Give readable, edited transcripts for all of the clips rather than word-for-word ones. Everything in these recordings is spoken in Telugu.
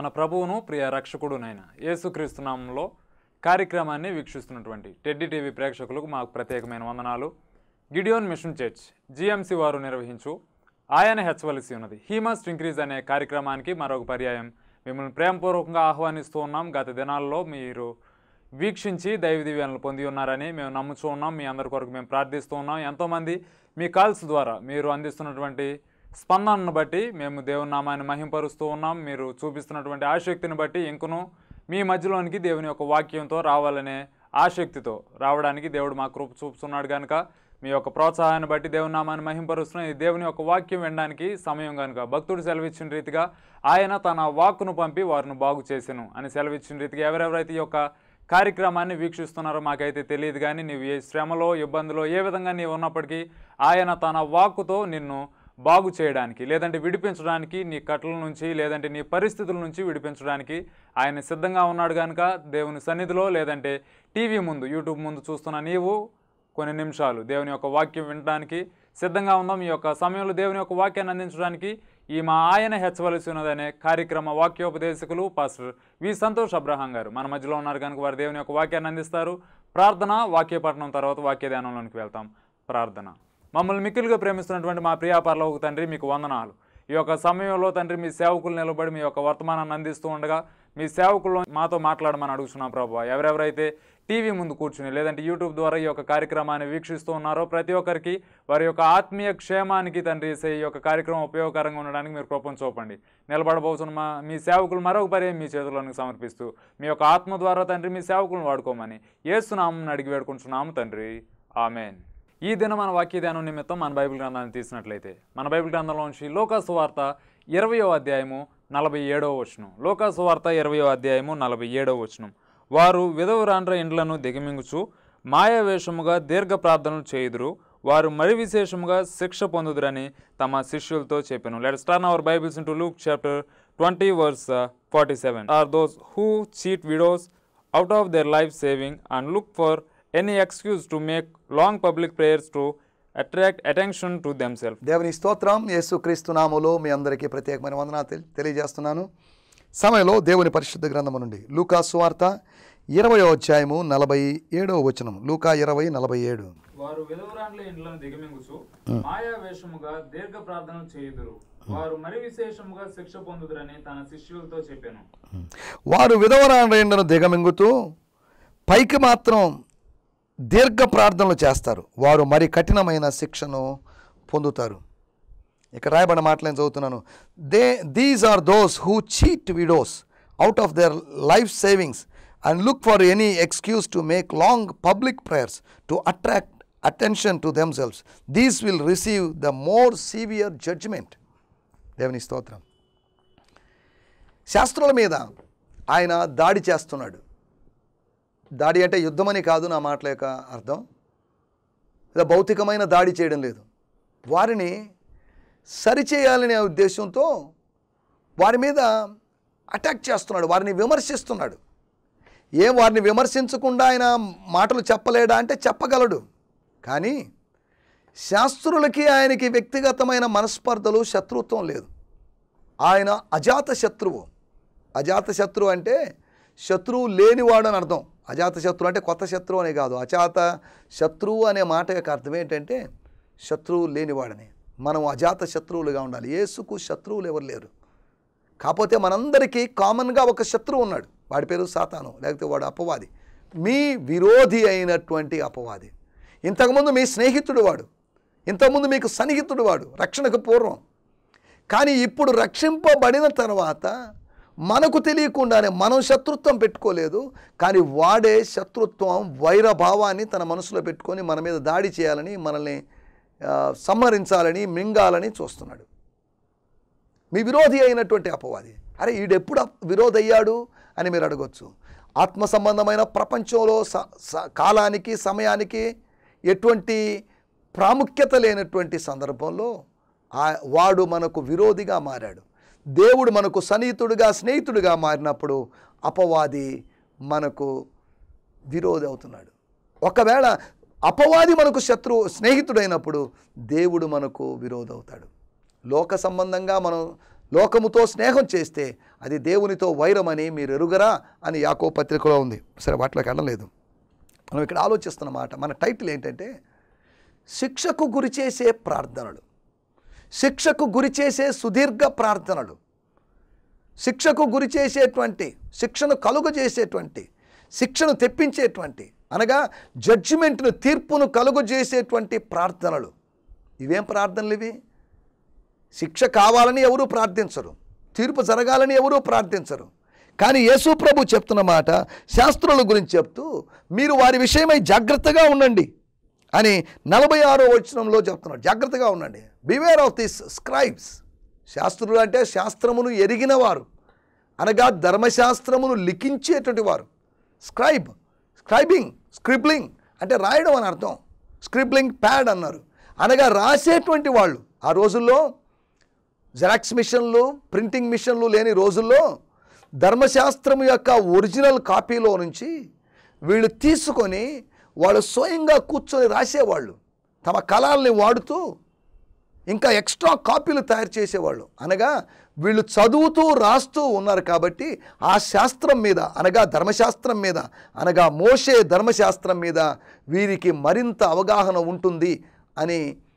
మన ప్రభువును ప్రియ రక్షకుడునైన యేసుక్రీస్తు నామములో కార్యక్రమాన్ని వీక్షిస్తున్నటువంటి టెడ్డీ టీవీ ప్రేక్షకులకు మాకు ప్రత్యేకమైన వందనాలు. గిడియోన్ మిషన్ చర్చ్ జిఎంసి వారు నిర్వహించు ఆయన హెచ్చవలసి ఉన్నది హీ మస్ట్ ఇంక్రీజ్ అనే కార్యక్రమానికి మరొక పర్యాయం మిమ్మల్ని ప్రేమపూర్వకంగా ఆహ్వానిస్తూ ఉన్నాం. గత దినాల్లో మీరు వీక్షించి దైవ దివ్యాలను పొంది ఉన్నారని మేము నమ్ముతూ ఉన్నాం. మీ అందరి కొరకు మేము ప్రార్థిస్తూ ఉన్నాం. ఎంతోమంది మీ కాల్స్ ద్వారా మీరు అందిస్తున్నటువంటి స్పందనను బట్టి మేము దేవుని నామాన్ని మహింపరుస్తూ ఉన్నాం. మీరు చూపిస్తున్నటువంటి ఆసక్తిని బట్టి ఇంకను మీ మధ్యలోనికి దేవుని యొక్క వాక్యంతో రావాలనే ఆసక్తితో రావడానికి దేవుడు మా కృప చూపుతున్నాడు కనుక మీ యొక్క ప్రోత్సాహాన్ని బట్టి దేవుని నామాన్ని మహింపరుస్తున్నాం. ఈ దేవుని యొక్క వాక్యం వినడానికి సమయం కనుక భక్తుడు సెలవిచ్చిన రీతిగా ఆయన తన వాక్కును పంపి వారిని బాగు చేసెను అని సెలవిచ్చిన రీతిగా ఎవరెవరైతే ఈ యొక్క కార్యక్రమాన్ని వీక్షిస్తున్నారో మాకైతే తెలియదు. కానీ నీవు ఏ శ్రమలో ఇబ్బందులో ఏ విధంగా నీవు ఉన్నప్పటికీ ఆయన తన వాక్కుతో నిన్ను బాగు చేయడానికి లేదంటే విడిపించడానికి నీ కట్టల నుంచి లేదంటే నీ పరిస్థితుల నుంచి విడిపించడానికి ఆయన సిద్ధంగా ఉన్నాడు కనుక దేవుని సన్నిధిలో లేదంటే టీవీ ముందు యూట్యూబ్ ముందు చూస్తున్న నీవు కొన్ని నిమిషాలు దేవుని యొక్క వాక్యం వినడానికి సిద్ధంగా ఉందాం. ఈ యొక్క సమయంలో దేవుని యొక్క వాక్యాన్ని అందించడానికి ఈ మా ఆయన హెచ్చవలసి ఉన్నదనే కార్యక్రమ వాక్యోపదేశకులు pastor V Santosh Abraham garu మన మధ్యలో ఉన్నారు కనుక వారు దేవుని యొక్క వాక్యాన్ని అందిస్తారు. ప్రార్థన వాక్యపఠనం తర్వాత వాక్య ధ్యానంలోనికి వెళ్తాం. ప్రార్థన. మమ్మల్ని మిక్కిలుగా ప్రేమిస్తున్నటువంటి మా ప్రియా పరలోక తండ్రి మీకు వందనాలు. ఈ యొక్క సమయంలో తండ్రి మీ సేవకులు నిలబడి మీ యొక్క వర్తమానాన్ని అందిస్తూ ఉండగా మీ సేవకుల్లో మాతో మాట్లాడమని అడుగుతున్నాం ప్రభు. ఎవరెవరైతే టీవీ ముందు కూర్చుని లేదంటే యూట్యూబ్ ద్వారా ఈ యొక్క కార్యక్రమాన్ని వీక్షిస్తూ ఉన్నారో ప్రతి ఒక్కరికి వారి యొక్క ఆత్మీయ క్షేమానికి తండ్రి ఈ యొక్క కార్యక్రమం ఉపయోగకరంగా ఉండడానికి మీరు కృపను చూపండి. నిలబడబోతున్న మీ సేవకులు మరొక పర్యాయం మీ చేతుల్లోనికి సమర్పిస్తూ మీ యొక్క ఆత్మ ద్వారా తండ్రి మీ సేవకులను వాడుకోమని యేసు నామమున అడిగి వేడుకుంటున్నాము తండ్రి. ఆమెన్. ఈ దిన మన వాక్య ధ్యానం నిమిత్తం మన బైబిల్ గ్రంథాన్ని తీసినట్లయితే మన బైబిల్ గ్రంథంలోంచి లూకా సువార్త 20వ అధ్యాయము 47వ వచనం. లూకా సువార్త 20వ అధ్యాయము 47వ వచనం. వారు విధవరాండ్ర ఇండ్లను దిగమింగుచు మాయావేషముగా దీర్ఘ ప్రార్థనలు చేయుదురు, వారు మరి విశేషముగా శిక్ష పొందుదురని తమ శిష్యులతో చెప్పెను. Let's turn our Bibles into Luke chapter 20 verse 47. Are those who cheat widows out of their life saving and look for any excuse to make long public prayers to attract attention to themselves. దేవుని స్తోత్రం. యేసుక్రీస్తు నామములో మీ అందరికీ ప్రత్యేకమైన వందనాలు తెలియజేస్తున్నాను. సమయంలో దేవుని పరిశుద్ధ గ్రంథము నుండి లూకా సువార్త 20వ అధ్యాయము 47వ వచనం. లూకా 20:47. వారు విధవరాండ్ల ఇండ్లను దిగమింగుచు మాయావేషముగా దీర్ఘ ప్రార్థనలు చేయుదురు, వారు మరి విశేషముగా శిక్ష పొందుదురని తన శిష్యులతో చెప్పాను. వారు విధవరాండ్ల ఇండ్లను దిగమింగుతూ పైకి మాత్రం దీర్ఘ ప్రార్థనలు చేస్తారు, వారు మరి కఠినమైన శిక్షను పొందుతారు. ఇక్కడ రాయబడిన మాటలు నేను చదువుతున్నాను. These are those who cheat widows out of their life savings and look for any excuse to make long public prayers to attract attention to themselves. These will receive the more severe judgment. దేవుని స్తోత్రం. శాస్త్రుల మీద ఆయన దాడి చేస్తున్నాడు. దాడి అంటే యుద్ధమని కాదు నా మాటల యొక్క అర్థం. ఇలా భౌతికమైన దాడి చేయడం లేదు. వారిని సరిచేయాలనే ఉద్దేశంతో వారి మీద అటాక్ చేస్తున్నాడు, వారిని విమర్శిస్తున్నాడు. వారిని విమర్శించకుండా ఆయన మాటలు చెప్పలేడా అంటే చెప్పగలడు. కానీ శాస్త్రులకి ఆయనకి వ్యక్తిగతమైన మనస్పర్ధలు శత్రుత్వం లేదు. ఆయన అజాత శత్రువు. అజాత శత్రువు అంటే శత్రువు లేనివాడు అని అర్థం. అజాత శత్రువు అంటే కొత్త శత్రువు అనే కాదు. అజాత శత్రువు అనే మాట యొక్క అర్థం ఏంటంటే శత్రువు లేనివాడని. మనం అజాత శత్రువులుగా ఉండాలి. యేసుకు శత్రువులు ఎవరు లేరు. కాకపోతే మనందరికీ కామన్గా ఒక శత్రువు ఉన్నాడు. వాడి పేరు సాతాను, లేకపోతే వాడు అపవాది, మీ విరోధి అయినటువంటి అపవాది. ఇంతకుముందు మీ స్నేహితుడు వాడు, ఇంతకుముందు మీకు సన్నిహితుడు వాడు రక్షణకు పూర్వం. కానీ ఇప్పుడు రక్షింపబడిన తర్వాత మనకు తెలియకుండానే మనం శత్రుత్వం పెట్టుకోలేదు, కానీ వాడే శత్రుత్వం వైరభావాన్ని తన మనసులో పెట్టుకొని మన మీద దాడి చేయాలని, మనల్ని సంహరించాలని, మింగాలని చూస్తున్నాడు. మీ విరోధి అయినటువంటి అపవాది. అరే ఈడెప్పుడు విరోధి అయ్యాడు అని మీరు అడగొచ్చు. ఆత్మ సంబంధమైన ప్రపంచంలో కాలానికి సమయానికి ఎటువంటి ప్రాముఖ్యత లేనటువంటి సందర్భంలో వాడు మనకు విరోధిగా మారాడు. దేవుడు మనకు సన్నిహితుడుగా స్నేహితుడిగా మారినప్పుడు అపవాది మనకు విరోధి అవుతున్నాడు. ఒకవేళ అపవాది మనకు స్నేహితుడైనప్పుడు దేవుడు మనకు విరోధి అవుతాడు. లోక సంబంధంగా మనం లోకముతో స్నేహం చేస్తే అది దేవునితో వైరమని మీరు ఎరుగరా అని యాకోబు పత్రికలో ఉంది. సరే, వాటిలోకి వెళ్ళలేదు. మనం ఇక్కడ ఆలోచిస్తున్నమాట, మన టైటిల్ ఏంటంటే శిక్షకు గురి చేసే ప్రార్థనలు, శిక్షకు గురి చేసే సుదీర్ఘ ప్రార్థనలు, శిక్షకు గురి చేసేటువంటి, శిక్షను కలుగు చేసేటువంటి, శిక్షను తెప్పించేటువంటి, అనగా జడ్జిమెంట్ను, తీర్పును కలుగు చేసేటువంటి ప్రార్థనలు. ఇవేం ప్రార్థనలు ఇవి? శిక్ష కావాలని ఎవరూ ప్రార్థించరు, తీర్పు జరగాలని ఎవరూ ప్రార్థించరు. కానీ యేసు ప్రభు చెప్తున్న మాట శాస్త్రుల గురించి చెప్తూ, మీరు వారి విషయమై జాగ్రత్తగా ఉండండి అని 46వ వచనంలో చెప్తున్నాడు. జాగ్రత్తగా ఉండండి. Beware of this scribes. శాస్త్రులు అంటే శాస్త్రమును ఎరిగిన వారు, అనగా ధర్మశాస్త్రమును లిఖించేటువంటి వారు. స్క్రిబ్లింగ్ అంటే రాయడం అని అర్థం. స్క్రిబ్లింగ్ ప్యాడ్ అన్నారు, అనగా రాసేటువంటి వాళ్ళు. ఆ రోజుల్లో జెరాక్స్ మిషన్లు, ప్రింటింగ్ మిషన్లు లేని రోజుల్లో ధర్మశాస్త్రం యొక్క ఒరిజినల్ కాపీలో నుంచి వీళ్ళు తీసుకొని వాళ్ళు స్వయంగా కూర్చొని రాసేవాళ్ళు. తమ కళల్ని వాడుతూ ఇంకా ఎక్స్ట్రా కాపీలు తయారు చేసేవాళ్ళు. అనగా వీళ్ళు చదువుతూ రాస్తూ ఉన్నారు కాబట్టి ఆ శాస్త్రం మీద, అనగా ధర్మశాస్త్రం మీద, అనగా మోషే ధర్మశాస్త్రం మీద వీరికి మరింత అవగాహన ఉంటుంది అని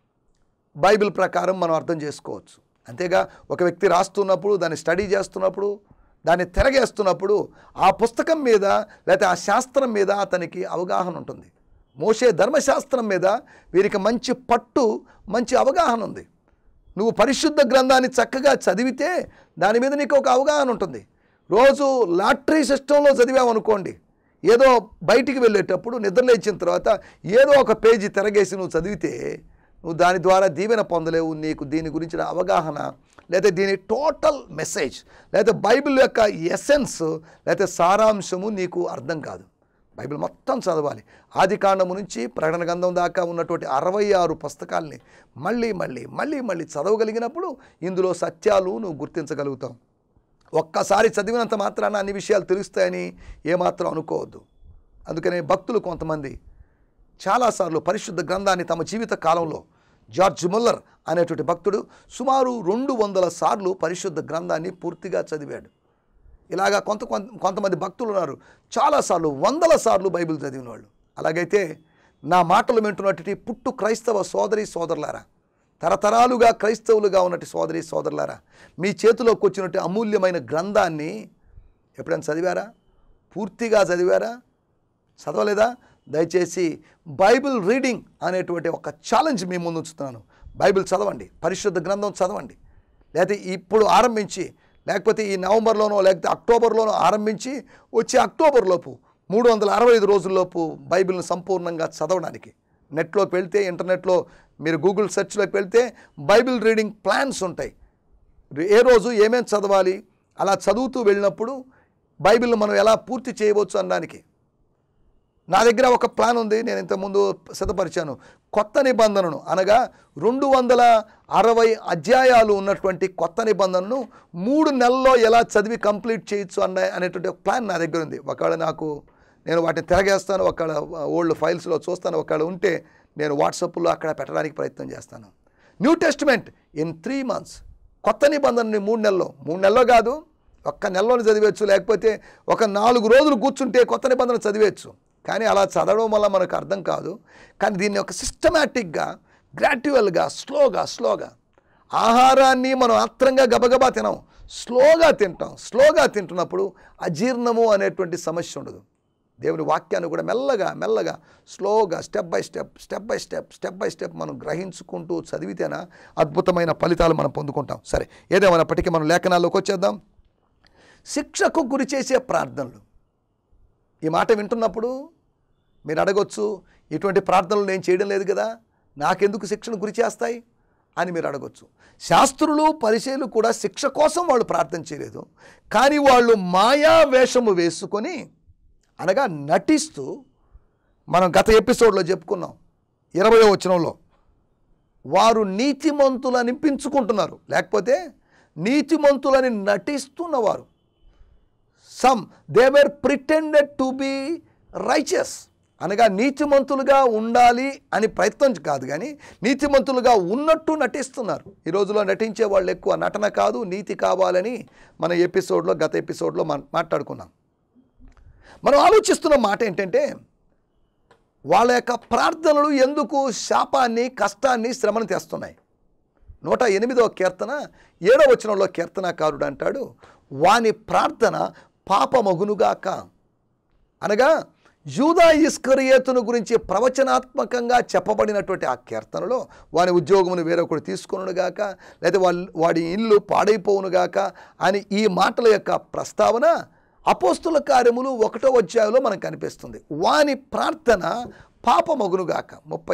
బైబిల్ ప్రకారం మనం అర్థం చేసుకోవచ్చు. అంతేగా ఒక వ్యక్తి రాస్తున్నప్పుడు, దాన్ని స్టడీ చేస్తున్నప్పుడు, దాన్ని తిరగేస్తున్నప్పుడు ఆ పుస్తకం మీద లేకపోతే ఆ శాస్త్రం మీద అతనికి అవగాహన ఉంటుంది. మోషే ధర్మశాస్త్రం మీద వీరికి మంచి పట్టు, మంచి అవగాహన ఉంది. నువ్వు పరిశుద్ధ గ్రంథాన్ని చక్కగా చదివితే దాని మీద నీకు ఒక అవగాహన ఉంటుంది. రోజు లాటరీ సిస్టంలో చదివామనుకోండి, ఏదో బయటికి వెళ్ళేటప్పుడు నిద్రలేచిన తర్వాత ఏదో ఒక పేజీ తిరగేసి నువ్వు చదివితే నువ్వు దాని ద్వారా దీవెన పొందలేవు. నీకు దీని గురించిన అవగాహన, లేదా దీని టోటల్ మెసేజ్, లేదా బైబిల్ యొక్క ఎసెన్స్, లేదా సారాంశము నీకు అర్థం కాదు. బైబిల్ మొత్తం చదవాలి. ఆది కాండము నుంచి ప్రకటన గ్రంథం దాకా ఉన్నటువంటి 66 పుస్తకాల్ని మళ్ళీ మళ్ళీ మళ్ళీ మళ్ళీ చదవగలిగినప్పుడు ఇందులో సత్యాలు నువ్వు గుర్తించగలుగుతావు. ఒక్కసారి చదివినంత మాత్రాన అన్ని విషయాలు తెలుస్తాయని ఏమాత్రం అనుకోవద్దు. అందుకనే భక్తులు కొంతమంది చాలాసార్లు పరిశుద్ధ గ్రంథాన్ని తమ జీవిత కాలంలో, జార్జ్ ముల్లర్ అనేటువంటి భక్తుడు సుమారు 200 సార్లు పరిశుద్ధ గ్రంథాన్ని పూర్తిగా చదివాడు. ఇలాగా కొంతమంది భక్తులు ఉన్నారు, చాలాసార్లు 100 సార్లు బైబిల్ చదివిన వాళ్ళు. అలాగైతే నా మాటలు వింటున్నటువంటి పుట్టు క్రైస్తవ సోదరి సోదరులారా, తరతరాలుగా క్రైస్తవులుగా ఉన్నట్టు సోదరి సోదరులారా, మీ చేతిలోకి వచ్చినట్టు అమూల్యమైన గ్రంథాన్ని ఎప్పుడైనా చదివారా? పూర్తిగా చదివారా? చదవలేదా? దయచేసి బైబిల్ రీడింగ్ అనేటువంటి ఒక ఛాలెంజ్ మీ ముందు ఉంచుతున్నాను. బైబిల్ చదవండి, పరిశుద్ధ గ్రంథం చదవండి. లేకపోతే ఇప్పుడు ఆరంభించి, లేకపోతే ఈ నవంబర్లోనో లేకపోతే అక్టోబర్లోనో ఆరంభించి వచ్చే అక్టోబర్లోపు 365 రోజుల్లోపు బైబిల్ను సంపూర్ణంగా చదవడానికి నెట్లోకి వెళ్తే, ఇంటర్నెట్లో మీరు గూగుల్ సెర్చ్లోకి వెళ్తే బైబిల్ రీడింగ్ ప్లాన్స్ ఉంటాయి. ఏ రోజు ఏమేమి చదవాలి, అలా చదువుతూ వెళ్ళినప్పుడు బైబిల్ను మనం ఎలా పూర్తి చేయవచ్చు అనడానికి నా దగ్గర ఒక ప్లాన్ ఉంది. నేను ఇంతకుముందు సిద్ధపరిచాను. కొత్త నిబంధనను, అనగా 260 అధ్యాయాలు ఉన్నటువంటి కొత్త నిబంధనను 3 నెలల్లో ఎలా చదివి కంప్లీట్ చేయొచ్చు అనేటువంటి ఒక ప్లాన్ నా దగ్గర ఉంది. ఒకవేళ నేను వాటిని తిరగేస్తాను, ఒకవేళ ఓల్డ్ ఫైల్స్లో చూస్తాను, ఒకవేళ ఉంటే నేను వాట్సాప్లో అక్కడ పెట్టడానికి ప్రయత్నం చేస్తాను. New Testament in 3 months. కొత్త నిబంధనని 3 నెలలో కాదు, ఒక్క నెలలోనే చదివేయచ్చు. లేకపోతే ఒక 4 రోజులు కూర్చుంటే కొత్త నిబంధన చదివేయచ్చు. కానీ అలా చదవడం వల్ల మనకు అర్థం కాదు. కానీ దీన్ని ఒక సిస్టమేటిక్గా, గ్రాడ్యువల్గా, స్లోగా ఆహారాన్ని మనం ఆత్రంగా గబగబా తినాం, స్లోగా తింటాం. స్లోగా తింటున్నప్పుడు అజీర్ణము అనేటువంటి సమస్య ఉండదు. దేవుని వాక్యాన్ని కూడా మెల్లగా స్లోగా స్టెప్ బై స్టెప్ మనం గ్రహించుకుంటూ చదివితేనా అద్భుతమైన ఫలితాలు మనం పొందుకుంటాం. సరే, ఏదేమైనప్పటికీ మనం లేఖనాల్లోకి వచ్చేద్దాం. శిక్షకు గురి చేసే ప్రార్థనలు. ఈ మాట వింటున్నప్పుడు మీరు అడగొచ్చు, ఇటువంటి ప్రార్థనలు నేను చేయడం లేదు కదా, నాకెందుకు శిక్షను గురి చేస్తాయి అని మీరు అడగొచ్చు. శాస్త్రులు, పరిసయ్యులు కూడా శిక్ష కోసం వాళ్ళు ప్రార్థన చేయలేదు. కానీ వాళ్ళు మాయా వేషము వేసుకొని, అనగా నటిస్తూ, మనం గత ఎపిసోడ్లో చెప్పుకున్నాం 20వ వచనంలో, వారు నీతిమంతులు అనిపించుకుంటున్నారు, లేకపోతే నీతిమంతులని నటిస్తున్నవారు. They were pretended to be righteous. అనగా నీతిమంతులుగా ఉండాలి అని ప్రయత్నం కాదు, కానీ నీతిమంతులుగా ఉన్నట్టు నటిస్తున్నారు. ఈ రోజులో నటించే వాళ్ళు ఎక్కువ. నటన కాదు, నీతి కావాలని మన గత ఎపిసోడ్లో మాట్లాడుకున్నాం. మనం ఆలోచిస్తున్న మాట ఏంటంటే, వాళ్ళ యొక్క ప్రార్థనలు ఎందుకు శాపాన్ని, కష్టాన్ని, శ్రమను తెస్తున్నాయి. 108వ కీర్తన 7వ వచనంలో కీర్తనాకారుడు అంటాడు, వాని ప్రార్థన పాపమగునుగాక. అనగా యూదా ఇస్కరియోతును గురించి ప్రవచనాత్మకంగా చెప్పబడినటువంటి ఆ కీర్తనలో వాని ఉద్యోగమును వేరొకడు తీసుకొనుగాక, లేదా వాడి ఇల్లు పాడైపోవునుగాక అని ఈ మాటల యొక్క ప్రస్తావన అపోస్తుల కార్యములు 1వ అధ్యాయంలో మనకు కనిపిస్తుంది. వాని ప్రార్థన పాపమగునుగాక.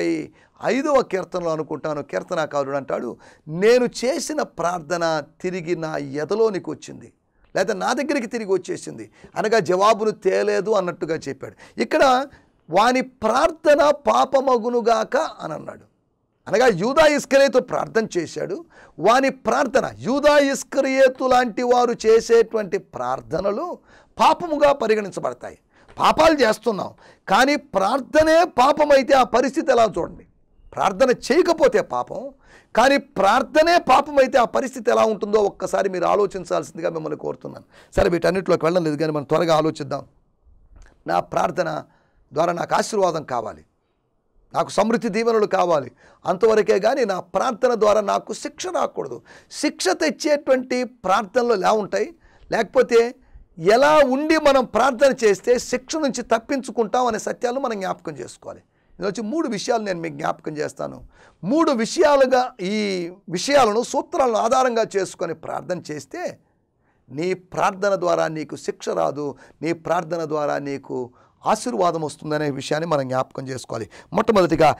35వ కీర్తనలో అనుకుంటాను కీర్తనాకారుడు అంటాడు, నేను చేసిన ప్రార్థన తిరిగి నా ఎదలోనికి వచ్చింది, లేదా నా దగ్గరికి తిరిగి వచ్చేసింది, అనగా జవాబును తేలేదు అన్నట్టుగా చెప్పాడు. ఇక్కడ వాని ప్రార్థన పాపమగునుగాక అని అన్నాడు. అనగా యూదా ఇస్కరియోతు ప్రార్థన చేశాడు. వాని ప్రార్థన, యూదా ఇస్కరియోతు లాంటి వారు చేసేటువంటి ప్రార్థనలు పాపముగా పరిగణించబడతాయి. పాపాలు చేస్తున్నాం, కానీ ప్రార్థనే పాపమైతే ఆ పరిస్థితి ఎలా చూడండి. ప్రార్థన చేయకపోతే పాపం, కానీ ప్రార్థనే పాపమైతే ఆ పరిస్థితి ఎలా ఉంటుందో ఒక్కసారి మీరు ఆలోచించాల్సిందిగా మిమ్మల్ని కోరుతున్నాను. సరే, వీటన్నిటిలోకి వెళ్ళడం లేదు, కానీ మనం త్వరగా ఆలోచిద్దాం. నా ప్రార్థన ద్వారా నాకు ఆశీర్వాదం కావాలి, నాకు సమృద్ధి దీవెనలు కావాలి, అంతవరకే కానీ నా ప్రార్థన ద్వారా నాకు శిక్ష రాకూడదు. శిక్ష తెచ్చేటువంటి ప్రార్థనలు ఎలా ఉంటాయి, లేకపోతే ఎలా ఉండి మనం ప్రార్థన చేస్తే శిక్ష నుంచి తప్పించుకుంటాం అనే సత్యాలు మనం జ్ఞాపకం చేసుకోవాలి. ఇది వచ్చి 3 విషయాలు నేను మీకు జ్ఞాపకం చేస్తాను. 3 విషయాలుగా ఈ విషయాలను, సూత్రాలను ఆధారంగా చేసుకొని ప్రార్థన చేస్తే నీ ప్రార్థన ద్వారా నీకు శిక్ష రాదు, నీ ప్రార్థన ద్వారా నీకు ఆశీర్వాదం వస్తుందనే విషయాన్ని మనం జ్ఞాపకం చేసుకోవాలి. మొట్టమొదటిగా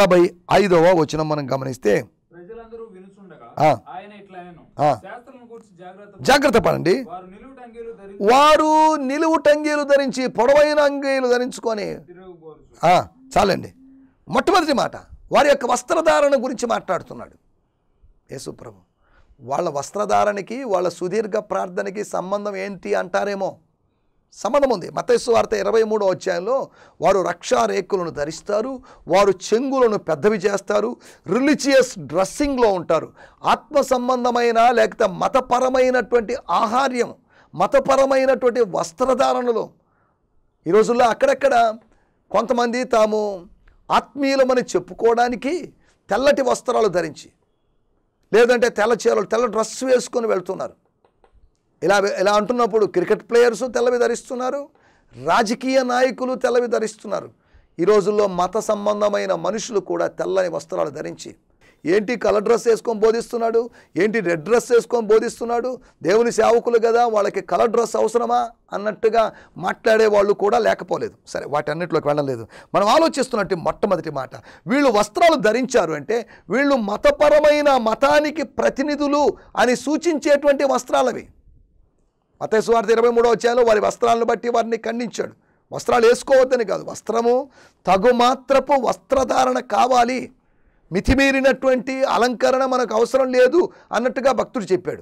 45వ వచనం మనం గమనిస్తే, జాగ్రత్త పడండి, వారు నిలువుటంగీలు ధరించి, పొడవైన అంగీలు ధరించుకొని. చాలండి. మొట్టమొదటి మాట వారి యొక్క వస్త్రధారణ గురించి మాట్లాడుతున్నాడు యేసుప్రభు. వాళ్ళ వస్త్రధారణకి, వాళ్ళ సుదీర్ఘ ప్రార్థనకి సంబంధం ఏంటి అంటారేమో. సంబంధం ఉంది. మత్తయి సువార్త 23వ అధ్యాయంలో వారు రక్షారేకులను ధరిస్తారు, వారు చెంగులను పెద్దవి చేస్తారు, రిలీజియస్ డ్రెస్సింగ్లో ఉంటారు. ఆత్మ సంబంధమైన లేకపోతే మతపరమైనటువంటి ఆహార్యం, మతపరమైనటువంటి వస్త్రధారణలో ఈ రోజుల్లో అక్కడక్కడ కొంతమంది తాము ఆత్మీయులమని చెప్పుకోవడానికి తెల్లటి వస్త్రాలు ధరించి, లేదంటే తెల్ల చీరలు, తెల్ల డ్రెస్ వేసుకొని వెళ్తున్నారు. ఇలా అంటున్నప్పుడు క్రికెట్ ప్లేయర్స్ తెల్లవి ధరిస్తున్నారు, రాజకీయ నాయకులు తెల్లవి ధరిస్తున్నారు. ఈ రోజుల్లో మత సంబంధమైన మనుషులు కూడా తెల్లని వస్త్రాలు ధరించి, ఏంటి కలర్ డ్రెస్ వేసుకొని బోధిస్తున్నాడు, ఏంటి రెడ్ డ్రెస్ వేసుకొని బోధిస్తున్నాడు, దేవుని సేవకులు కదా వాళ్ళకి కలర్ డ్రెస్ అవసరమా అన్నట్టుగా మాట్లాడే వాళ్ళు కూడా లేకపోలేదు. సరే, వాటన్నిటిలోకి వెళ్ళలేదు. మనం ఆలోచిస్తున్నట్టు మొట్టమొదటి మాట, వీళ్ళు వస్త్రాలు ధరించారు అంటే వీళ్ళు మతపరమైన, మతానికి ప్రతినిధులు అని సూచించేటువంటి వస్త్రాలవి. మత్తయి సువార్త 23వ అధ్యాయంలో వారి వస్త్రాలను బట్టి వారిని ఖండించాడు. వస్త్రాలు వేసుకోవద్దని కాదు, వస్త్రము తగుమాత్రపు వస్త్రధారణ కావాలి, మితిమీరినటువంటి అలంకరణ మనకు అవసరం లేదు అన్నట్టుగా భక్తుడు చెప్పాడు.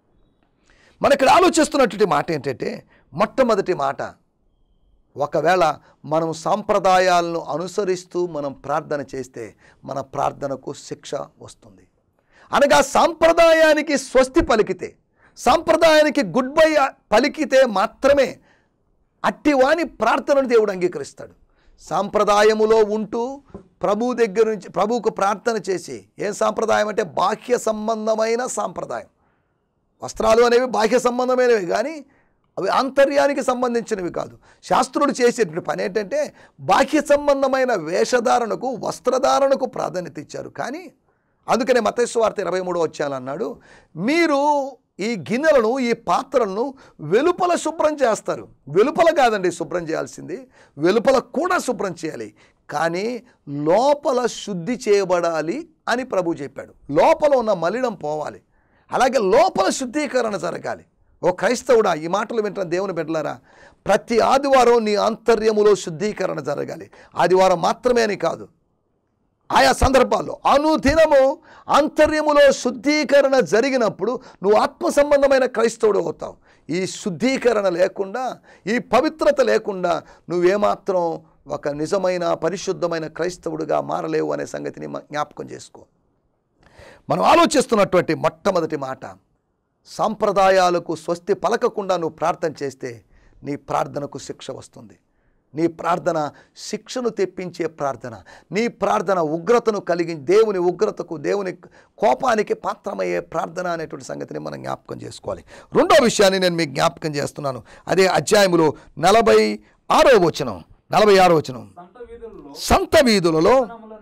మన ఇక్కడ ఆలోచిస్తున్నటువంటి మాట ఏంటంటే, మొట్టమొదటి మాట, ఒకవేళ మనం సాంప్రదాయాలను అనుసరిస్తూ మనం ప్రార్థన చేస్తే మన ప్రార్థనకు శిక్ష వస్తుంది. అనగా సాంప్రదాయానికి స్వస్తి పలికితే, సాంప్రదాయానికి గుడ్ బై పలికితే మాత్రమే అట్టివాని ప్రార్థనను దేవుడు అంగీకరిస్తాడు. సాంప్రదాయములో ఉంటూ ప్రభు దగ్గర నుంచి ప్రభువుకు ప్రార్థన చేసి, ఏం సాంప్రదాయం అంటే బాహ్య సంబంధమైన సాంప్రదాయం. వస్త్రాలు అనేవి బాహ్య సంబంధమైనవి, కానీ అవి ఆంతర్యానికి సంబంధించినవి కాదు. శాస్త్రుడు చేసేటువంటి పని ఏంటంటే బాహ్య సంబంధమైన వేషధారణకు, వస్త్రధారణకు ప్రాధాన్యత ఇచ్చారు. కానీ అందుకనే మత్తయి సువార్త 23వ అధ్యాయం అన్నాడు, మీరు ఈ గిన్నెలను, ఈ పాత్రలను వెలుపల శుభ్రం చేస్తారు. వెలుపల కాదండి శుభ్రం చేయాల్సింది, వెలుపల కూడా శుభ్రం చేయాలి, కానీ లోపల శుద్ధి చేయబడాలి అని ప్రభు చెప్పాడు. లోపల ఉన్న మలినం పోవాలి, అలాగే లోపల శుద్ధీకరణ జరగాలి. ఓ క్రైస్తవుడా, ఈ మాటలు వింటున్న దేవుని బిడ్డలారా, ప్రతి ఆదివారం నీ ఆంతర్యములో శుద్ధీకరణ జరగాలి. ఆదివారం మాత్రమే అని కాదు, ఆయా సందర్భాల్లో అనుదినము ఆంతర్యములో శుద్ధీకరణ జరిగినప్పుడు నువ్వు ఆత్మ సంబంధమైన క్రైస్తవుడు అవుతావు. ఈ శుద్ధీకరణ లేకుండా, ఈ పవిత్రత లేకుండా నువ్వేమాత్రం ఒక నిజమైన పరిశుద్ధమైన క్రైస్తవుడిగా మారలేవు అనే సంగతిని జ్ఞాపకం చేసుకో. మనం ఆలోచిస్తున్నటువంటి మొట్టమొదటి మాట, సాంప్రదాయాలకు స్వస్తి పలకకుండా నువ్వు ప్రార్థన చేస్తే నీ ప్రార్థనకు శిక్ష వస్తుంది. నీ ప్రార్థన శిక్షను తెప్పించే ప్రార్థన, నీ ప్రార్థన ఉగ్రతను దేవుని ఉగ్రతకు, దేవుని కోపానికి పాత్రమయ్యే ప్రార్థన అనేటువంటి సంగతిని మనం జ్ఞాపకం చేసుకోవాలి. రెండో విషయాన్ని నేను మీకు జ్ఞాపకం చేస్తున్నాను. అదే అధ్యాయములో 46వ వచనం. సంత వీధులలో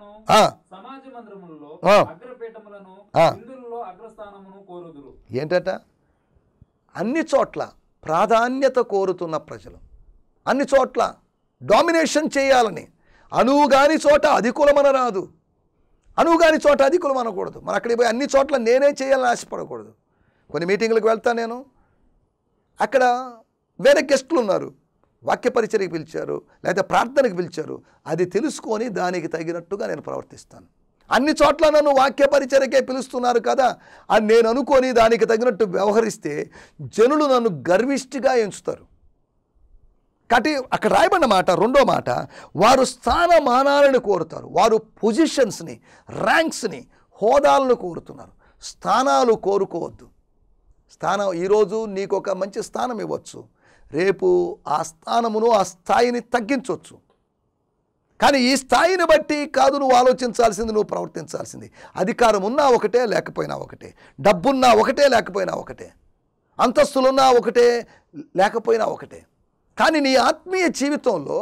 ఏంటట? అన్ని చోట్ల ప్రాధాన్యత కోరుతున్న ప్రజలు, అన్ని చోట్ల డామినేషన్ చేయాలని. అనువుగాని చోట అధికులమన రాదు, అనువుగాని చోట అధికులం అనకూడదు. మనం అక్కడికి పోయి అన్ని చోట్ల నేనే చేయాలని ఆశపడకూడదు. కొన్ని మీటింగులకు వెళ్తా నేను, అక్కడ వేరే గెస్టులు ఉన్నారు, వాక్య పరిచర్యకి పిలిచారు, లేదా ప్రార్థనకు పిలిచారు, అది తెలుసుకొని దానికి తగినట్టుగా నేను ప్రవర్తిస్తాను. అన్ని చోట్ల నన్ను వాక్య పరిచర్యకే పిలుస్తున్నారు కదా అని నేను అనుకొని దానికి తగినట్టు వ్యవహరిస్తే జనులు నన్ను గర్విష్టిగా ఎంచుతారు. కాబట్టి అక్కడ రాయబడిన మాట, రెండో మాట, వారు స్థానమానాలను కోరుతారు. వారు పొజిషన్స్ని, ర్యాంక్స్ని, హోదాలను కోరుతున్నారు. స్థానాలు కోరుకోవద్దు. స్థానం ఈరోజు నీకు ఒక మంచి స్థానం ఇవ్వచ్చు, రేపు ఆ స్థానమును, ఆ స్థాయిని తగ్గించవచ్చు. కానీ ఈ స్థాయిని బట్టి కాదు నువ్వు ఆలోచించాల్సింది, నువ్వు ప్రవర్తించాల్సింది. అధికారం ఉన్నా ఒకటే, లేకపోయినా ఒకటే. డబ్బున్నా ఒకటే, లేకపోయినా ఒకటే. అంతస్తులున్నా ఒకటే, లేకపోయినా ఒకటే. కానీ నీ ఆత్మీయ జీవితంలో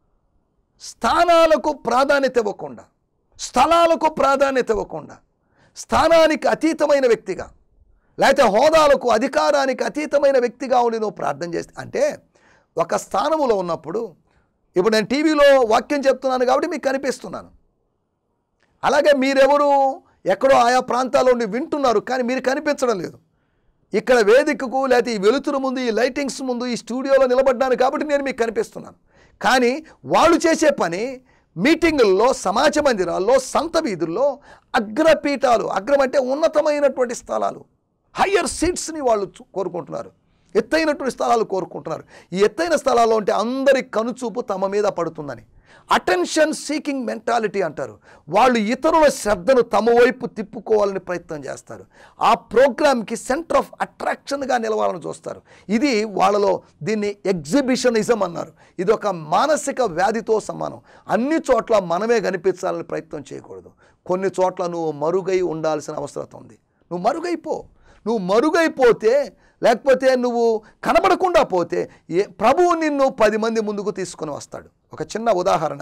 స్థానాలకు ప్రాధాన్యత ఇవ్వకుండా, స్థలాలకు ప్రాధాన్యత ఇవ్వకుండా, స్థానానికి అతీతమైన వ్యక్తిగా, లేకపోతే హోదాలకు, అధికారానికి అతీతమైన వ్యక్తిగా ఉండి నువ్వు ప్రార్థన చేస్తే, అంటే ఒక స్థానములో ఉన్నప్పుడు, ఇప్పుడు నేను టీవీలో వాక్యం చెప్తున్నాను కాబట్టి మీకు కనిపిస్తున్నాను. అలాగే మీరెవరు ఎక్కడో ఆయా ప్రాంతాల్లో ఉండి వింటున్నారు, కానీ మీరు కనిపించడం లేదు. ఇక్కడ వేదికకు, లేకపోతే ఈ వెలుతురు ముందు, ఈ లైటింగ్స్ ముందు, ఈ స్టూడియోలో నిలబడ్డాను కాబట్టి నేను మీకు కనిపిస్తున్నాను. కానీ వాళ్ళు చేసే పని మీటింగుల్లో, సమాజ మందిరాల్లో, సంత వీధుల్లో అగ్రపీఠాలు, అగ్రం అంటే ఉన్నతమైనటువంటి స్థలాలు, హయ్యర్ సీట్స్ని వాళ్ళు కోరుకుంటున్నారు. ఎత్తైనటువంటి స్థలాలు కోరుకుంటున్నారు. ఈ ఎత్తైన స్థలాల్లో ఉంటే అందరి కనుచూపు తమ మీద పడుతుందని అటెన్షన్ సీకింగ్ మెంటాలిటీ అంటారు. వాళ్ళు ఇతరుల శ్రద్ధను తమ వైపు తిప్పుకోవాలని ప్రయత్నం చేస్తారు. ఆ ప్రోగ్రామ్కి సెంటర్ ఆఫ్ అట్రాక్షన్గా నిలవాలని చూస్తారు. ఇది వాళ్ళలో, దీన్ని ఎగ్జిబిషనిజం అన్నారు. ఇది ఒక మానసిక వ్యాధితో సమానం. అన్ని చోట్ల మనమే కనిపించాలని ప్రయత్నం చేయకూడదు. కొన్ని చోట్ల నువ్వు మరుగై ఉండాల్సిన అవసరం ఉంది. నువ్వు మరుగైపోతే, లేకపోతే నువ్వు కనబడకుండా పోతే ప్రభువు నిన్ను 10 మంది ముందుకు తీసుకొని వస్తాడు. ఒక చిన్న ఉదాహరణ,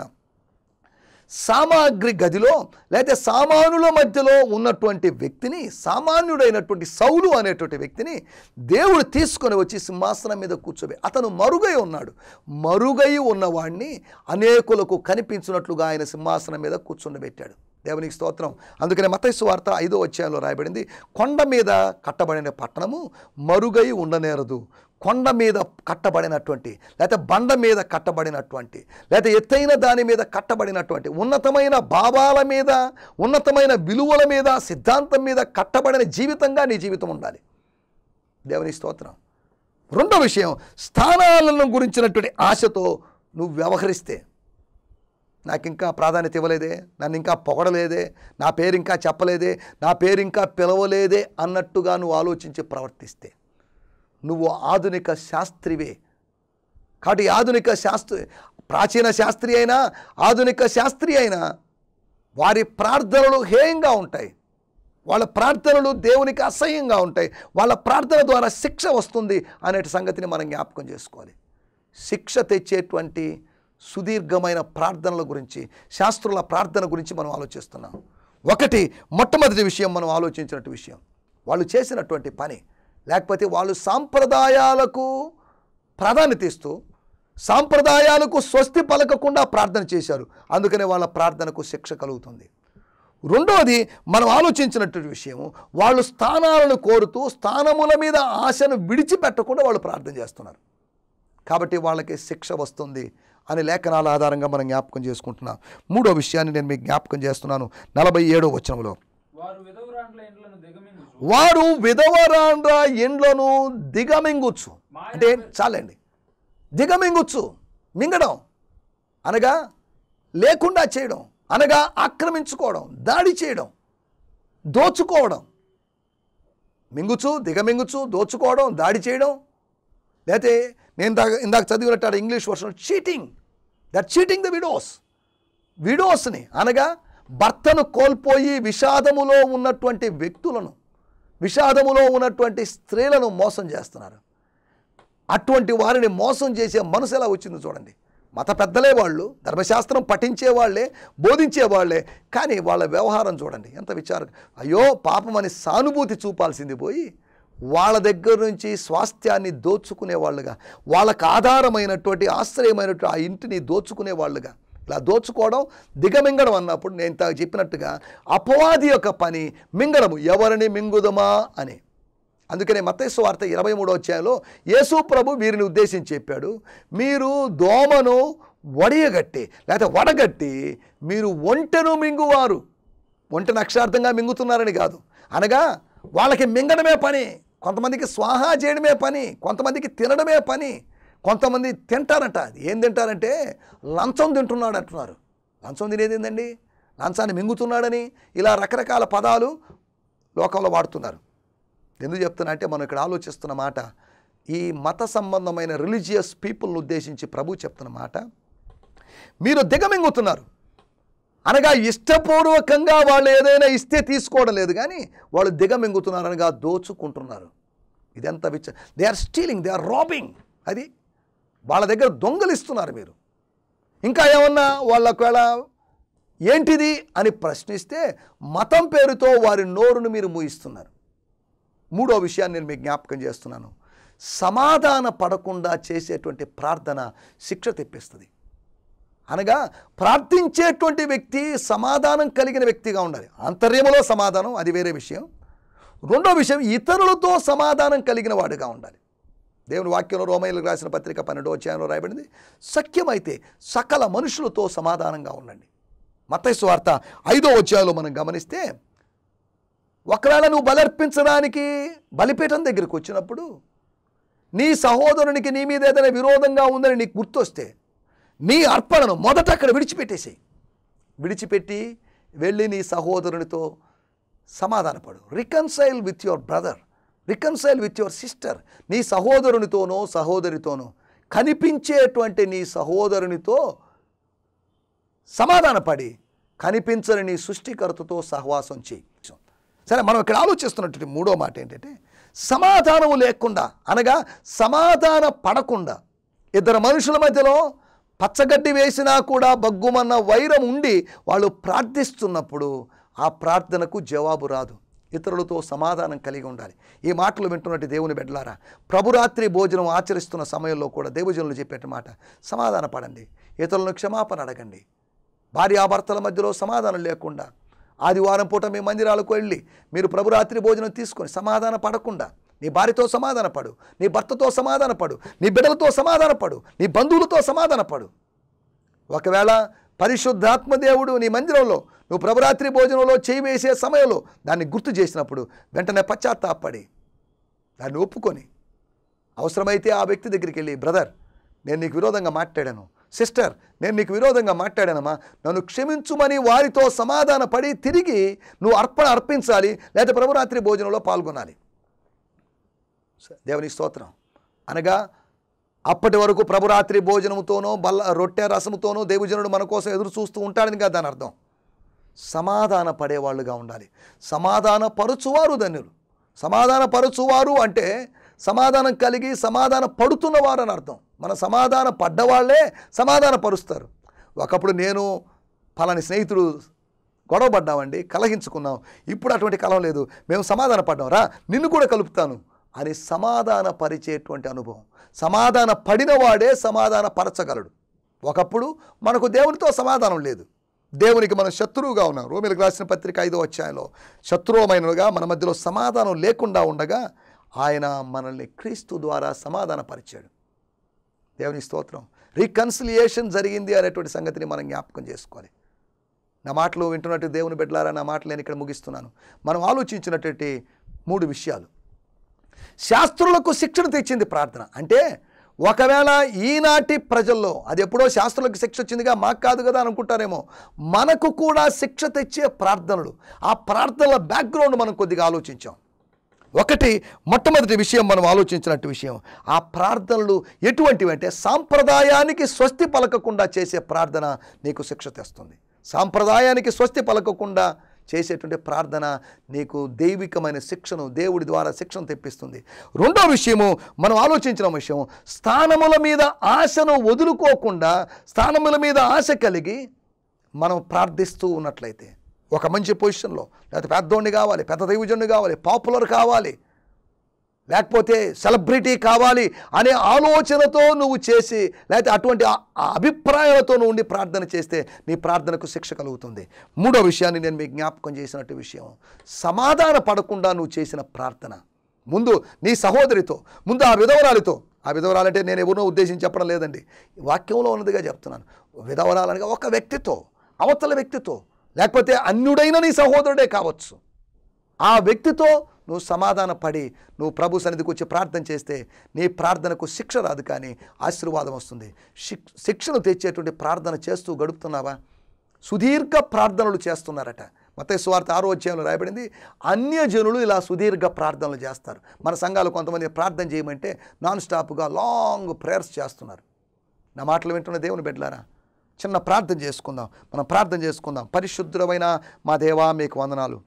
సామాగ్రి గదిలో లేకపోతే సామానుల మధ్యలో ఉన్నటువంటి వ్యక్తిని, సామాన్యుడైనటువంటి సౌలు అనేటువంటి వ్యక్తిని దేవుడు తీసుకొని వచ్చి సింహాసనం మీద కూర్చోబెట్టి, అతను మరుగై ఉన్నాడు. మరుగై ఉన్నవాడిని అనేకులకు కనిపించినట్లుగా ఆయన సింహాసనం మీద కూర్చుండబెట్టాడు. దేవునికి స్తోత్రం. అందుకనే మత్తయి సువార్త 5వ అధ్యాయంలో రాయబడింది, కొండ మీద కట్టబడిన పట్టణము మరుగై ఉండనేరదు. కొండ మీద కట్టబడినటువంటి, లేకపోతే బండ మీద కట్టబడినటువంటి, లేకపోతే ఎత్తైన దాని మీద కట్టబడినటువంటి, ఉన్నతమైన భావాల మీద, ఉన్నతమైన విలువల మీద, సిద్ధాంతం మీద కట్టబడిన జీవితంగా నీ జీవితం ఉండాలి. దేవునికి స్తోత్రం. రెండో విషయం, స్థానాలను గురించినటువంటి ఆశతో నువ్వు వ్యవహరిస్తే, నాకు ఇంకా ప్రాధాన్యత ఇవ్వలేదే, నన్ను ఇంకా పొగడలేదే, నా పేరు ఇంకా చెప్పలేదే, నా పేరు ఇంకా పిలవలేదే అన్నట్టుగా నువ్వు ఆలోచించి ప్రవర్తిస్తే నువ్వు ఆధునిక శాస్త్రివే. కాబట్టి ఆధునిక ప్రాచీన శాస్త్రి అయినా, ఆధునిక శాస్త్రి అయినా వారి ప్రార్థనలు హేయంగా ఉంటాయి. వాళ్ళ ప్రార్థనలు దేవునికి అసహ్యంగా ఉంటాయి. వాళ్ళ ప్రార్థన ద్వారా శిక్ష వస్తుంది అనే సంగతిని మనం జ్ఞాపకం చేసుకోవాలి. శిక్ష తెచ్చేటువంటి సుదీర్ఘమైన ప్రార్థనల గురించి, శాస్త్రుల ప్రార్థన గురించి మనం ఆలోచిస్తున్నాం. మొట్టమొదటి విషయం మనం ఆలోచించినట్టు విషయం, వాళ్ళు చేసినటువంటి పని, లేకపోతే వాళ్ళు సాంప్రదాయాలకు ప్రాధాన్యత ఇస్తూ సాంప్రదాయాలకు స్వస్తి పలకకుండా ప్రార్థన చేశారు. అందుకనే వాళ్ళ ప్రార్థనకు శిక్ష కలుగుతుంది. రెండవది మనం ఆలోచించినటువంటి విషయం, వాళ్ళు స్థానాలను కోరుతూ స్థానముల మీద ఆశను విడిచిపెట్టకుండా వాళ్ళు ప్రార్థన చేస్తున్నారు. కాబట్టి వాళ్ళకి శిక్ష వస్తుంది అని లేఖనాల ఆధారంగా మనం జ్ఞాపకం చేసుకుంటున్నాం. మూడో విషయాన్ని నేను మీకు జ్ఞాపకం చేస్తున్నాను. 47వ వచనంలో, వారు విధవరాండ్ర ఇండ్లను దిగమింగుచ్చు. అంటే చాలండి, దిగమింగుచ్చు, మింగడం అనగా లేకుండా చేయడం, అనగా ఆక్రమించుకోవడం, దాడి చేయడం, దోచుకోవడం, మింగుచు దిగమింగుచు దోచుకోవడం, దాడి చేయడం. లేకపోతే నేను ఇందాక చదివినట్టు English version cheating, that cheating the విడోస్ని అనగా భర్తను కోల్పోయి విషాదములో ఉన్నటువంటి వ్యక్తులను, విషాదములో ఉన్నటువంటి స్త్రీలను మోసం చేస్తున్నారు. అటువంటి వారిని మోసం చేసే మనసు ఎలా వచ్చిందో చూడండి. మత పెద్దలే వాళ్ళు, ధర్మశాస్త్రం పఠించే వాళ్ళే, బోధించే వాళ్ళే, కానీ వాళ్ళ వ్యవహారం చూడండి ఎంత విచారం. అయ్యో పాపం అని సానుభూతి చూపాల్సింది పోయి వాళ్ళ దగ్గర నుంచి స్వాస్థ్యాన్ని దోచుకునే వాళ్ళుగా, వాళ్ళకు ఆధారమైనటువంటి ఆశ్రయమైనటువంటి ఆ ఇంటిని దోచుకునే వాళ్ళుగా, ఇలా దోచుకోవడం, దిగమింగడం అన్నప్పుడు నేను చెప్పినట్టుగా అపవాది యొక్క పని మింగడము. ఎవరిని మింగుదమా అని. అందుకనే మత్తయి సువార్త 23వ అధ్యాయంలో యేసు ప్రభు వీరిని ఉద్దేశించి చెప్పాడు, మీరు దోమను వడియగట్టి లేకపోతే వడగట్టి మీరు ఒంటెను మింగువారు. ఒంటెను అక్షరార్థంగా మింగుతున్నారని కాదు, అనగా వాళ్ళకి మింగడమే పని, కొంతమందికి స్వాహా చేయడమే పని, కొంతమందికి తినడమే పని, కొంతమంది తింటారంట. ఏం తింటారంటే లంచం తింటున్నాడు అంటున్నారు. లంచం తినేది ఏందండి? లంచాన్ని మింగుతున్నాడని ఇలా రకరకాల పదాలు లోకంలో వాడుతున్నారు. ఎందుకు చెప్తున్నా అంటే మనం ఇక్కడ ఆలోచిస్తున్న మాట, ఈ మత సంబంధమైన రిలీజియస్ పీపుల్ని ఉద్దేశించి ప్రభు చెప్తున్న మాట, మీరు దిగమింగుతున్నారు అనగా ఇష్టపూర్వకంగా వాళ్ళు ఏదైనా ఇస్తే తీసుకోవడం లేదు, కానీ వాళ్ళు దిగమింగుతున్నారు అనగా దోచుకుంటున్నారు. ఇదెంత they are stealing, they are robbing. అది వాళ్ళ దగ్గర దొంగలిస్తున్నారు మీరు. ఇంకా ఏమన్నా వాళ్ళ ఒకవేళ ఏంటిది అని ప్రశ్నిస్తే మతం పేరుతో వారి నోరును మీరు మూయిస్తున్నారు. మూడో విషయాన్ని నేను మీకు జ్ఞాపకం చేస్తున్నాను. సమాధాన పడకుండా చేసేటువంటి ప్రార్థన శిక్ష తెప్పిస్తుంది. అనగా ప్రార్థించేటువంటి వ్యక్తి సమాధానం కలిగిన వ్యక్తిగా ఉండాలి. అంతర్యములో సమాధానం అది వేరే విషయం. రెండో విషయం, ఇతరులతో సమాధానం కలిగిన వాడుగా ఉండాలి. దేవుని వాక్యంలో రోమీయులకు రాసిన పత్రిక 12వ అధ్యాయంలో రాయబడింది, సఖ్యమైతే సకల మనుషులతో సమాధానంగా ఉండండి. మత్తయి సువార్త 5వ అధ్యాయంలో మనం గమనిస్తే, ఒకవేళ నువ్వు బలర్పించడానికి బలిపీఠం దగ్గరికి వచ్చినప్పుడు నీ సహోదరునికి నీ మీద ఏదైనా విరోధంగా ఉందని నీకు గుర్తొస్తే నీ అర్పణను మొదట అక్కడ విడిచిపెట్టేసేయి. విడిచిపెట్టి వెళ్ళి నీ సహోదరునితో సమాధానపడు. Reconcile with your brother, reconcile with your sister. నీ సహోదరునితోనో సహోదరితోనో, కనిపించేటువంటి నీ సహోదరునితో సమాధానపడి కనిపించని నీ సృష్టికర్తతో సహవాసం చేయి. సరే, మనం ఇక్కడ ఆలోచిస్తున్నటువంటి మూడో మాట ఏంటంటే, సమాధానం లేకుండా అనగా సమాధాన పడకుండా ఇద్దరు మనుషుల మధ్యలో పచ్చగడ్డి వేసినా కూడా బగ్గుమన్న వైరం ఉండి వాళ్ళు ప్రార్థిస్తున్నప్పుడు ఆ ప్రార్థనకు జవాబు రాదు. ఇతరులతో సమాధానం కలిగి ఉండాలి. ఈ మాటలు వింటున్నట్టు దేవుని బిడ్డలారా, ప్రభురాత్రి భోజనం ఆచరిస్తున్న సమయంలో కూడా దేవజనులు చెప్పేట మాట, సమాధాన పడండి, ఇతరులను క్షమాపణ అడగండి. భార్యాభర్తల మధ్యలో సమాధానం లేకుండా ఆదివారం పూట మీ మందిరాలకు వెళ్ళి మీరు ప్రభురాత్రి భోజనం తీసుకొని సమాధాన పడకుండా నీ భార్యతో సమాధానపడు, నీ భర్తతో సమాధానపడు, నీ బిడ్డలతో సమాధానపడు, నీ బంధువులతో సమాధానపడు. ఒకవేళ పరిశుద్ధాత్మదేవుడు నీ మందిరంలో నువ్వు ప్రభురాత్రి భోజనంలో చేయి వేసే సమయంలో దాన్ని గుర్తు చేసినప్పుడు వెంటనే పశ్చాత్తాపడి దాన్ని ఒప్పుకొని అవసరమైతే ఆ వ్యక్తి దగ్గరికి వెళ్ళి, బ్రదర్ నేను నీకు విరోధంగా మాట్లాడాను, సిస్టర్ నేను నీకు విరోధంగా మాట్లాడానమ్మా, నన్ను క్షమించుమని వారితో సమాధాన పడి తిరిగి నువ్వు అర్పణ అర్పించాలి, లేదా ప్రభురాత్రి భోజనంలో పాల్గొనాలి. దేవుని స్తోత్రం. అనగా అప్పటి వరకు ప్రభురాత్రి భోజనముతోనో రొట్టె రసముతోనో దేవజనుడు మన కోసం ఎదురు చూస్తూ ఉంటాడని కదా దాని అర్థం. సమాధాన పడేవాళ్ళుగా ఉండాలి. సమాధాన పరుచువారు ధన్యులు. సమాధాన పరుచువారు అంటే సమాధానం కలిగి సమాధాన పడుతున్నవారు అని అర్థం. మన సమాధాన పడ్డవాళ్లే సమాధాన పరుస్తారు. ఒకప్పుడు నేను పలాని స్నేహితుడు గొడవ పడ్డామండి, కలహించుకున్నాం, ఇప్పుడు అటువంటి కలహం లేదు, మేము సమాధాన పడ్డాం, రా నిన్ను కూడా కలుపుతాను అని సమాధాన పరిచేటువంటి అనుభవం. సమాధాన పడినవాడే సమాధాన పరచగలడు. ఒకప్పుడు మనకు దేవునితో సమాధానం లేదు, దేవునికి మనం శత్రువుగా ఉన్నాం. రోమీయులకు రాసిన పత్రిక 5వ అధ్యాయంలో శత్రువుమైనగా మన మధ్యలో సమాధానం లేకుండా ఉండగా ఆయన మనల్ని క్రీస్తు ద్వారా సమాధానపరిచాడు. దేవుని స్తోత్రం. రీకన్సిలియేషన్ జరిగింది అనేటువంటి సంగతిని మనం జ్ఞాపకం చేసుకోవాలి. నా మాటలు వింటున్నట్టు దేవుని బిడ్డలారా, నా మాటలు నేను ఇక్కడ ముగిస్తున్నాను. మనం ఆలోచించినటువంటి 3 విషయాలు. శాస్త్రులకు శిక్షణ తెచ్చింది ప్రార్థన. అంటే ఒకవేళ ఈనాటి ప్రజల్లో అది ఎప్పుడో శాస్త్రులకు శిక్ష వచ్చిందిగా మాకు కాదు కదా అనుకుంటారేమో, మనకు కూడా శిక్ష తెచ్చే ప్రార్థనలు, ఆ ప్రార్థనల బ్యాక్గ్రౌండ్ మనం కొద్దిగా ఆలోచించాం. ఒకటి మొట్టమొదటి విషయం మనం ఆలోచించినట్టు విషయం, ఆ ప్రార్థనలు ఎటువంటివి అంటే సాంప్రదాయానికి స్వస్తి పలకకుండా చేసే ప్రార్థన నీకు శిక్ష తెస్తుంది. సాంప్రదాయానికి స్వస్తి పలకకుండా చేసేటువంటి ప్రార్థన నీకు దైవికమైన శిక్షను, దేవుడి ద్వారా శిక్షను తెప్పిస్తుంది. రెండో విషయము మనం ఆలోచించిన విషయం, స్థానముల మీద ఆశను వదులుకోకుండా స్థానముల మీద ఆశ కలిగి మనం ప్రార్థిస్తూ ఉన్నట్లయితే, ఒక మంచి పొజిషన్లో, లేకపోతే పెద్దోడిని కావాలి, పెద్ద దైవజనుడు కావాలి, పాపులర్ కావాలి, లేకపోతే సెలబ్రిటీ కావాలి అనే ఆలోచనతో నువ్వు చేసి, లేకపోతే అటువంటి అభిప్రాయాలతో నువ్వు ఉండి ప్రార్థన చేస్తే నీ ప్రార్థనకు శిక్ష కలుగుతుంది. మూడో విషయాన్ని నేను మీకు జ్ఞాపకం చేసినట్టు విషయం, సమాధాన పడకుండా నువ్వు చేసిన ప్రార్థన. ముందు నీ సహోదరితో, ముందు ఆ విధవరాలితో, ఆ విధవరాలంటే నేను ఎవరినో ఉద్దేశించి చెప్పడం లేదండి, వాక్యంలో ఉన్నదిగా చెప్తున్నాను. విధవరాలనగా ఒక వ్యక్తితో, అవతల వ్యక్తితో, లేకపోతే అన్యుడైన నీ సహోదరుడే కావచ్చు, ఆ వ్యక్తితో నువ్వు సమాధాన పడి నువ్వు ప్రభు సన్నిధికి వచ్చి ప్రార్థన చేస్తే నీ ప్రార్థనకు శిక్ష రాదు, కానీ ఆశీర్వాదం వస్తుంది. శిక్షను తెచ్చేటువంటి ప్రార్థన చేస్తూ గడుపుతున్నావా? సుదీర్ఘ ప్రార్థనలు చేస్తున్నారట. మత్తయి సువార్త 6వ అధ్యాయంలో రాయబడింది, అన్యజనులు ఇలా సుదీర్ఘ ప్రార్థనలు చేస్తారు. మన సంఘాలు కొంతమంది ప్రార్థన చేయమంటే నాన్ స్టాప్గా లాంగ్ ప్రేయర్స్ చేస్తున్నారు. నా మాటలు వింటున్న దేవుని బిడ్డలారా, చిన్న ప్రార్థన చేసుకుందాం, మనం ప్రార్థన చేసుకుందాం. పరిశుద్ధమైన మా దేవా, మీకు వందనాలు.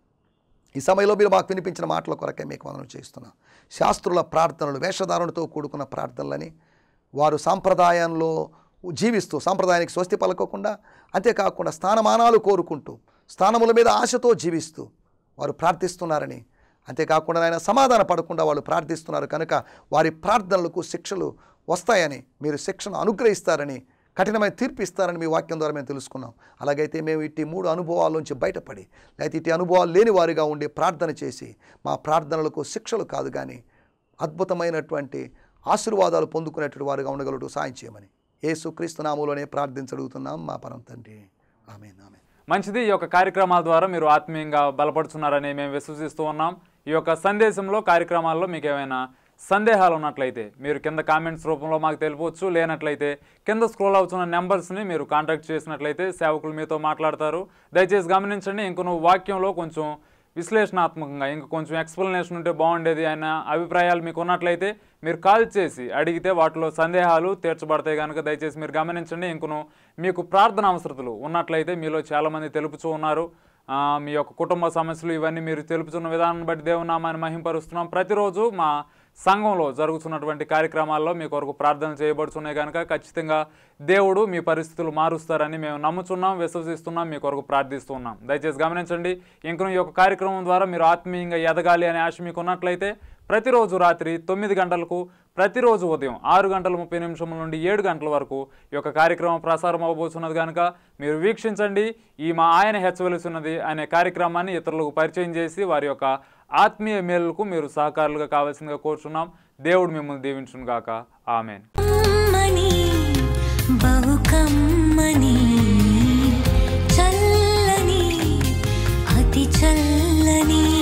ఈ సమయంలో మీరు మాకు వినిపించిన మాటల కొరకే మీకు వందనాలు చేస్తున్నాం. శాస్త్రుల ప్రార్థనలు వేషధారణతో కూడుకున్న ప్రార్థనలని వారు సాంప్రదాయంలో జీవిస్తూ, సాంప్రదాయానికి స్వస్తి పలకకుండా, అంతేకాకుండా స్థానమానాలు కోరుకుంటూ, స్థానముల మీద ఆశతో జీవిస్తూ వారు ప్రార్థిస్తున్నారని, అంతేకాకుండా ఆయన సమాధాన పడకుండా వాళ్ళు ప్రార్థిస్తున్నారు కనుక వారి ప్రార్థనలకు శిక్షలు వస్తాయని, మీరు శిక్షను అనుగ్రహిస్తారని, కఠినమైన తీర్పు ఇస్తారని మీ వాక్యం ద్వారా మేము తెలుసుకున్నాం. అలాగైతే మేము ఇట్టి 3 అనుభవాల్లోంచి బయటపడి, లేకపోతే ఇట్టి అనుభవాలు లేని వారిగా ఉండి ప్రార్థన చేసి మా ప్రార్థనలకు శిక్షలు కాదు కానీ అద్భుతమైనటువంటి ఆశీర్వాదాలు పొందుకునేటువంటి వారుగా ఉండగలడు సాయం చేయమని యేసుక్రీస్తు నామములోనే ప్రార్థించడుగుతున్నాం మా పరమ తండ్రి. ఆమేన్. ఆమేన్. మంచిది. ఈ యొక్క కార్యక్రమాల ద్వారా మీరు ఆత్మీయంగా బలపడుతున్నారని మేము విశ్వసిస్తూ ఉన్నాం. ఈ యొక్క సందేశంలో, కార్యక్రమాల్లో మీకు ఏమైనా సందేహాలు ఉన్నట్లయితే మీరు కింద కామెంట్స్ రూపంలో మాకు తెలుపవచ్చు. లేనట్లయితే కింద స్క్రోల్ అవుతున్న నెంబర్స్ని మీరు కాంటాక్ట్ చేసినట్లయితే సేవకులు మీతో మాట్లాడతారు. దయచేసి గమనించండి, ఇంకొన వాక్యంలో కొంచెం విశ్లేషణాత్మకంగా ఇంకా కొంచెం ఎక్స్ప్లెనేషన్ ఉంటే బాగుండేది అన్న అభిప్రాయాలు మీకు ఉన్నట్లయితే మీరు కాల్ చేసి అడిగితే వాటిలో సందేహాలు తీర్చబడతాయి కనుక దయచేసి మీరు గమనించండి. ఇంకొను మీకు ప్రార్థన అవసరతలు ఉన్నట్లయితే మీలో చాలామంది తెలుపుతూ ఉన్నారు. మీ యొక్క కుటుంబ సమస్యలు ఇవన్నీ మీరు తెలుపుతున్న విధానం బట్టి దేవుని నామాన్ని మహింపరుస్తున్నాం. ప్రతిరోజు మా సంఘంలో జరుగుతున్నటువంటి కార్యక్రమాల్లో మీ కొరకు ప్రార్థన చేయబడుతున్నాయి కనుక ఖచ్చితంగా దేవుడు మీ పరిస్థితులు మారుస్తారని మేము నమ్ముతున్నాం, విశ్వసిస్తున్నాం, మీ కొరకు ప్రార్థిస్తున్నాం. దయచేసి గమనించండి, ఇంకను ఈ యొక్క కార్యక్రమం ద్వారా మీరు ఆత్మీయంగా ఎదగాలి అనే ఆశ మీకు ఉన్నట్లయితే ప్రతిరోజు రాత్రి 9 గంటలకు, ప్రతిరోజు ఉదయం 6:30 నుండి 7 గంటల వరకు ఈ యొక్క కార్యక్రమం ప్రసారం అవ్వబోతున్నది కనుక మీరు వీక్షించండి. ఈ మా ఆయన హెచ్చవలసినది అనే కార్యక్రమాన్ని ఇతరులకు పరిచయం చేసి వారి యొక్క ఆత్మీయ మేలుకు మీరు సహకారులుగా కావాల్సిందిగా కోరుచున్నాం. దేవుడు మిమ్మల్ని దీవించును గాక. ఆమేన్. చల్లని అతి చల్లని